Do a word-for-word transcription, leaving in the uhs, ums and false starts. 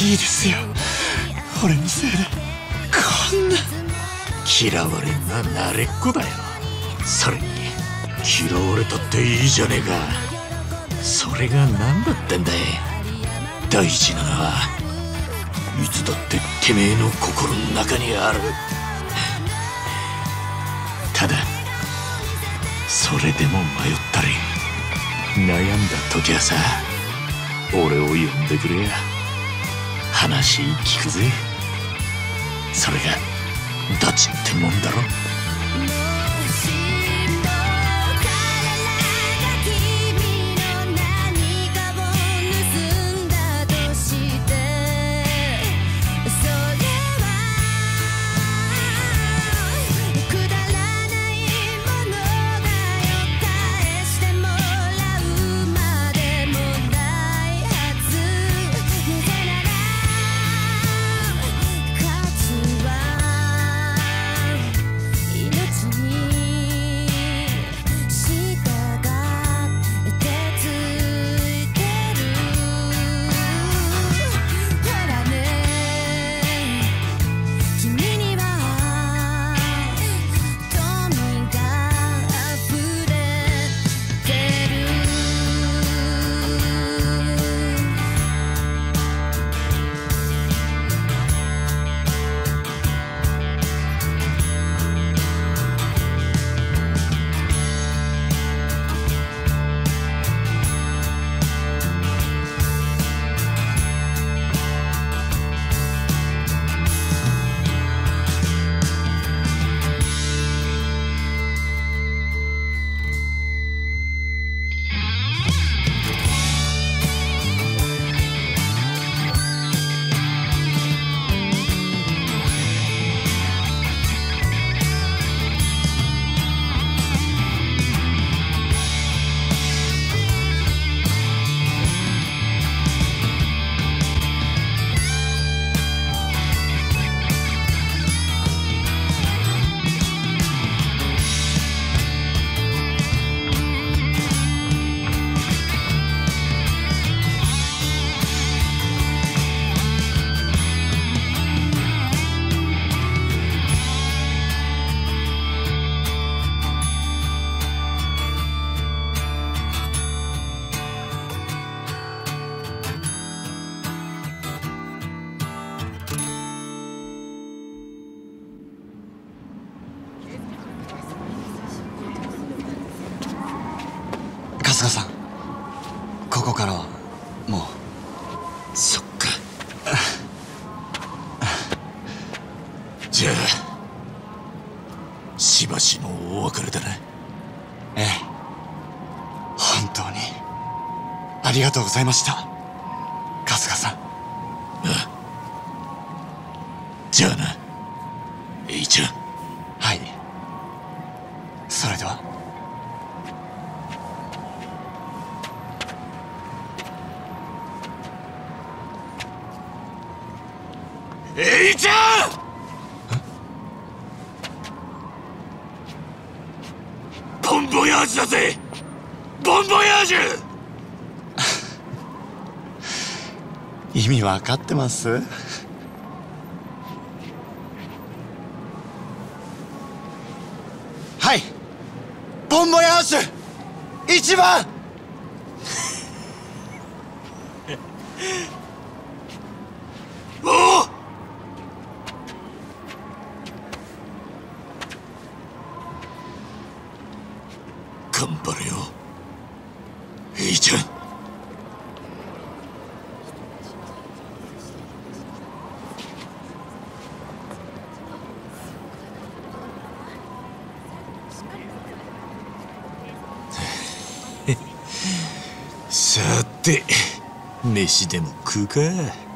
いいですよ。俺のせいでこんな。 嫌われんな慣れっこだよ。それに嫌われたっていいじゃねえか。それが何だってんだい。大事なのはいつだっててめえの心の中にある。ただそれでも迷ったり悩んだ時はさ、俺を呼んでくれや。話聞くぜ。それがダチってもんだろ。 春日さん、ここからはもう。 そっか。じゃあしばしのお別れだな。 ええ、本当にありがとうございました、春日さん。 ああ、じゃあな、エイちゃん。 はい、それでは。 エイちゃん！ボンボヤージュだぜ！ボンボヤージュ！ 意味分かってます？はい、ボンボヤージュ一番！ おお！頑張れよ、エイちゃん。さて飯でも食うか。